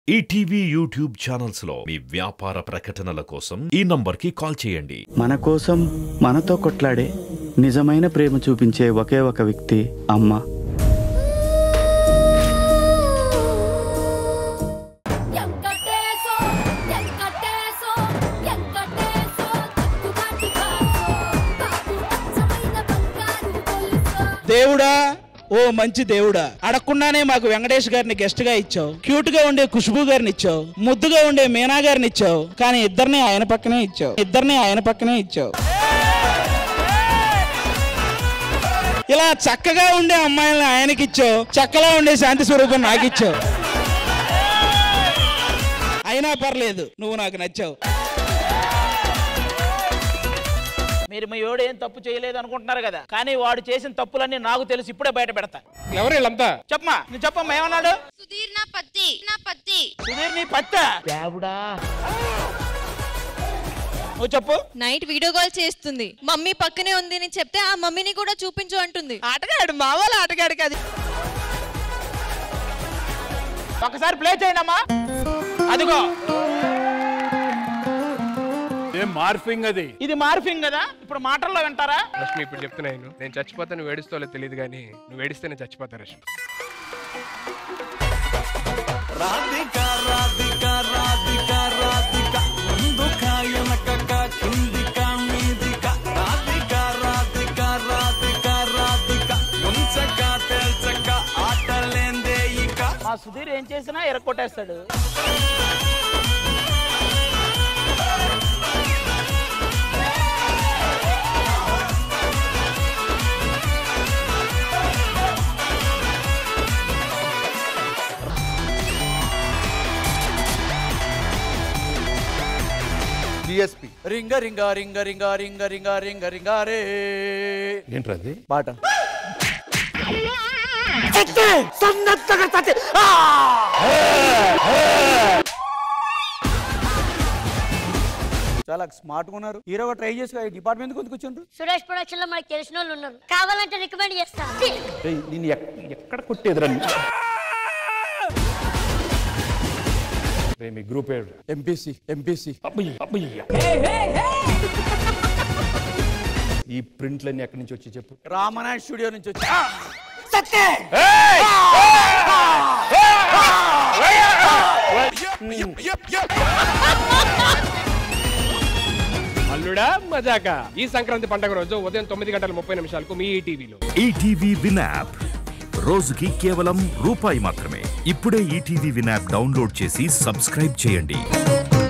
ETV YouTube channels లో మీ వ్యాపార ప్రకటనల కోసం ఈ నంబర్కి కాల్ చేయండి. మన కోసం మనతో కొట్లాడే నిజమైన ప్రేమ చూపించే ఒకే ఒక వ్యక్తి అమ్మ. దేవుడా, ఓ మంచి దేవుడా, అడగకుండానే మాకు వెంకటేష్ గారిని గెస్ట్ గా ఇచ్చావు. క్యూట్ గా ఉండే ఖుష్బూ గారిని ఇచ్చావు, ముద్దుగా ఉండే మీనా గారిని ఇచ్చావు. కానీ ఇద్దరిని ఆయన పక్కనే ఇచ్చావు. ఇలా చక్కగా ఉండే అమ్మాయిల్ని ఆయనకి ఇచ్చావు, చక్కగా ఉండే శాంతి స్వరూపం నాకు ఇచ్చావు. అయినా పర్లేదు, నువ్వు నాకు నచ్చావు. మీరు మీ వాడు ఏం తప్పు చేయలేదు అనుకుంటున్నారు కదా, కానీ వాడు చేసిన తప్పులన్నీ నాకు తెలుసు. ఇప్పుడే బయట పెడతా. ఎవరు వీళ్ళంతా? చెప్పమా, నువ్వు చెప్పమ్మా, ఏమన్నాడు? సుధీర్ నా పత్తి. సుధీర్ నీ పత్తా? దేవుడా, నువ్వు చెప్పు. నైట్ వీడియో కాల్ చేస్తుంది, మమ్మీ పక్కనే ఉంది అని చెప్తే ఆ మమ్మీని కూడా చూపించు అంటుంది. ఆటగాడు, మా వాళ్ళ ఆటగాడు కాదు. ఒకసారి ప్లే చేయండి అమ్మా. అదిగో మార్ఫింగ్, అది ఇది మార్ఫింగ్ కదా. ఇప్పుడు మాటల్లో వింటారా? రష్మి, ఇప్పుడు చెప్తున్నాను, నేను చచ్చిపోతా, నువ్వు ఏడుస్తావో తెలియదు, కానీ నువ్వు ఏడిస్తే నేను చచ్చిపోతా రష్మి. మా సుధీర్ ఏం చేసినా ఎరక్కొట్టేస్తాడు. డిఎస్పి రింగ రింగ రింగ రింగ రింగ రింగ రింగ రింగ రే. ఏంట్రది పాట? చాలా స్మార్ట్ గా ఉన్నారు. హీరోగా ట్రై చేసి డిపార్ట్మెంట్ కొందుకు వచ్చిండ్రు. సురేష్ ప్రొడక్షన్ లో మనకు తెలిసిన వాళ్ళు ఉన్నారు, కావాలంటే రికమెండ్ చేస్తాను. నేను ఎక్కడ కొట్టేదిరా? మీ గ్రూప్ ఎంపీసీ. ఈ ప్రింట్లన్నీ ఎక్కడి నుంచి వచ్చి చెప్పు. రామనాథ్ స్టూడియో నుంచి వచ్చి. అల్లుడా మజాకా. ఈ సంక్రాంతి పండుగ రోజు ఉదయం 9:30 మీ ఈటీవీలో. ఈటీవీ విన్ యాప్ రోజుకి కేవలం రూపాయి మాత్రమే. ఇప్పుడే ఈటీవీ విన్ యాప్ డౌన్లోడ్ చేసి సబ్స్క్రైబ్ చేయండి.